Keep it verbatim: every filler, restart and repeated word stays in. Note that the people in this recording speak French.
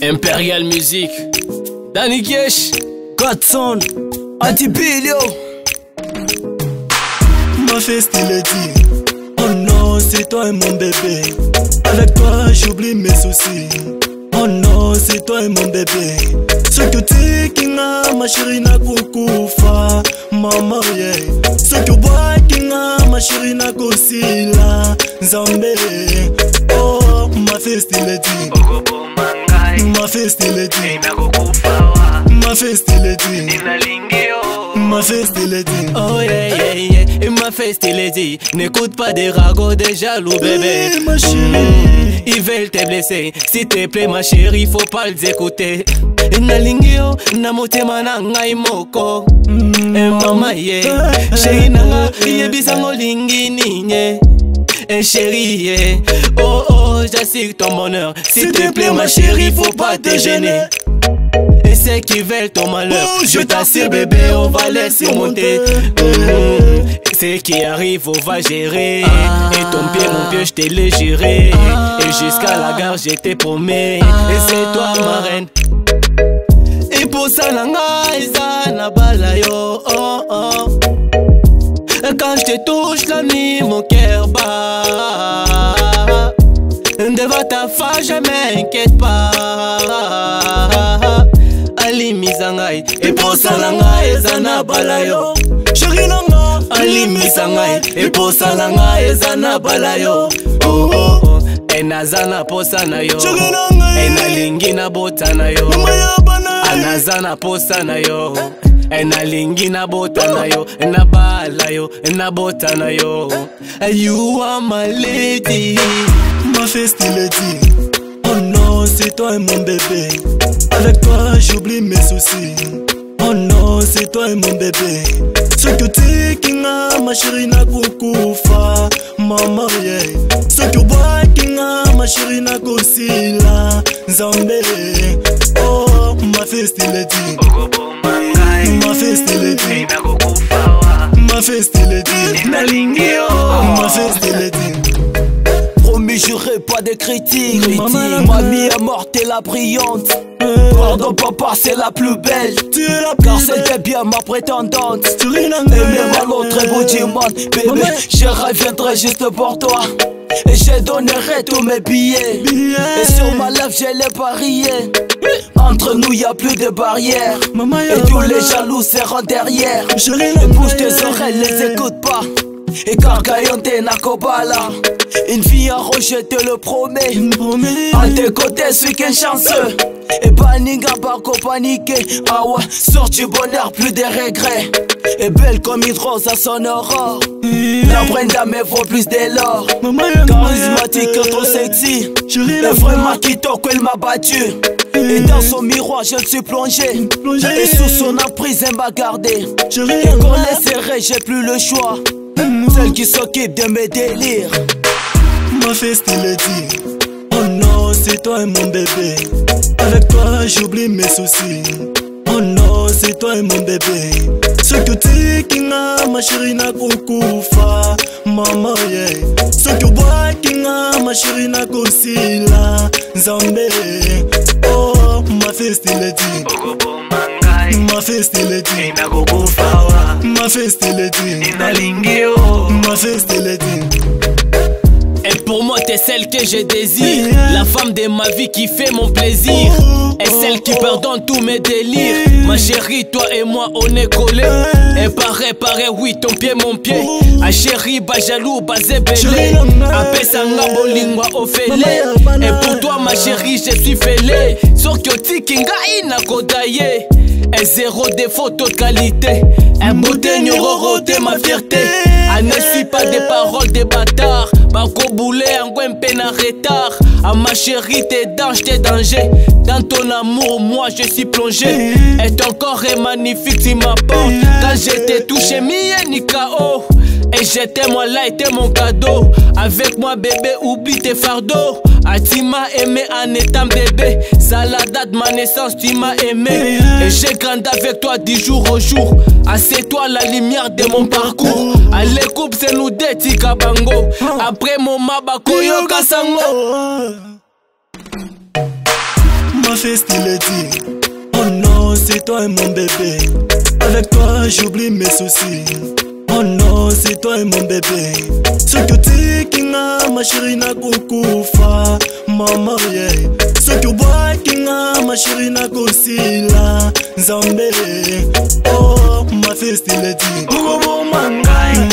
Imperial Music, Danny Gesh, Godson, Antibilio. Ma fesse il est dit, oh non c'est toi et mon bébé. Avec toi j'oublie mes soucis. Oh non c'est toi et mon bébé. Ce que tu kinga ma chérie na kukufa mama yeah. Ce que bois kinga ma chérie na kosila Nzambe. Oh ma fesse il est dit. Ma fesse il est dit. Ma fesse il est dit. Ma fesse il est dit. Oh yeah yeah yeah. Ma fesse il est dit. N'écoute pas des ragots, des jaloux bébé. Hey, ma chérie. Mmh, ils veulent te blesser. S'il te plaît ma chérie, faut pas les écouter. Na lingio, na motema na ngai moko. Eh mama yeah. Chérie nanga, yebisa ngolingi ninye. Eh chérie yeah. Oh oh, j'assure ton bonheur. S'il te plaît ma chérie, faut pas te gêner. Et ceux qui veulent ton malheur, oh, je t'assure bébé, on va les surmonter. Mmh. Ceux qui arrivent, on va gérer. Ah. Et ton pied, mon pied, je t'ai les géré. Ah. Et jusqu'à la gare, je t'ai promis. Ah. Et c'est toi ma reine. Et pour ça, la na bala yo. Oh, oh. Quand je te touche la nuit, mon cœur bat. Devant ta femme, je m'inquiète pas. Ali misangai, et pour ça langai, zana balayo. Chérie nanga, Ali misangai, et pour ça langai, zana balayo. Oh oh oh, et nazana posana yo. Chérie nanga, et nalingi na botana yo. Anazana posana yo. Et nalingi na botana yo, na bala yo, na botana yo. You are my lady. Ma fesse il est dit. Oh non c'est toi et mon bébé. Avec toi j'oublie mes soucis. Oh non c'est toi et mon bébé. Ce que tu kinga ma chérie na kukufa mama yeah. Ce que bois kinga ma chérie na kosila Nzambe. Oh ma fesse il est dit. Ma fesse il est dit. Ma fesse il est dit. Ma fesse il est dit. Promis, j'aurai pas de critiques. Mamie est morte et la brillante. Pardon papa, c'est la plus belle. Car c'était bien ma prétendante. Et même à l'autre beau diamant. Bébé, je reviendrai juste pour toi. Et je donnerai tous mes billets. Et sur ma lèvre, je l'ai parié. Entre nous, y'a plus de barrières. Et tous les jaloux seront derrière. Et bouge tes oreilles, les écoute pas. Et Kargayonte Nakobala. Une fille en rouge, je te le promets. À tes côtés, je suis qu'un chanceux. Et Baninga Bako paniqué. Ah ouais, sort du bonheur, plus de regrets. Et belle comme une rose à son aurore. La Brenda me vaut plus de l'or. Charismatique, trop sexy. Et vraiment qui toque, elle m'a battu. Et dans son miroir, je me suis plongé. Et sous son emprise, elle m'a gardé. Et quand les serré, j'ai plus le choix. Celle qui s'occupe de mes délires. Ma fesse il est dit. Oh non c'est toi et mon bébé. Avec toi j'oublie mes soucis. Oh non c'est toi et mon bébé. Ce que tu kinga ma chérie na kukufa mama yeah. Ce que bois kinga ma chérie na kosila Nzambe. Oh ma fesse il est dit. Ma fesse il est dit. Ma fesse il est dit. Ma fesse il est dit. Et pour moi t'es celle que je désire. La femme de ma vie qui fait mon plaisir. Et celle qui pardonne tous mes délires. Ma chérie, toi et moi on est collés. Et pareil, pareil, oui, ton pied, mon pied. A chérie, ba jaloux, ba zébélé. Apesanga bolingwa ofélé. Et pour toi ma chérie, je suis fêlé. Sokyoti kinga ina kodaye. Et zéro défaut, toute qualité. Un beauté, nyoro, ma fierté. Ah, ne suis pas des paroles des bâtards. Bako boulé, un peine en retard. Ah, ma chérie, t'es danger, t'es danger. Dans ton amour, moi je suis plongé. Et ton corps est magnifique, tu m'apportes. Quand je t'ai touché, miye ni K O. Et j'étais moi là, était mon cadeau. Avec moi bébé, oublie tes fardeaux. Ah, tu m'as aimé en étant bébé. Ça la date de ma naissance, tu m'as aimé. Et j'ai grandi avec toi du jour au jour. Ah, c'est toi la lumière de mon parcours. Ah, les coupes c'est nous deux tika bango. Après mon mabako yo kasango. fait style dit. Oh non, c'est toi et mon bébé. Avec toi j'oublie mes soucis. Oh non, c'est toi et mon bébé. Ce que tu kinga ma chérie na kukufa. Maman yeah. Ce que bois kinga ma chérie na kusila. Zambé. Oh ma fait style dit. Kukubu mangai.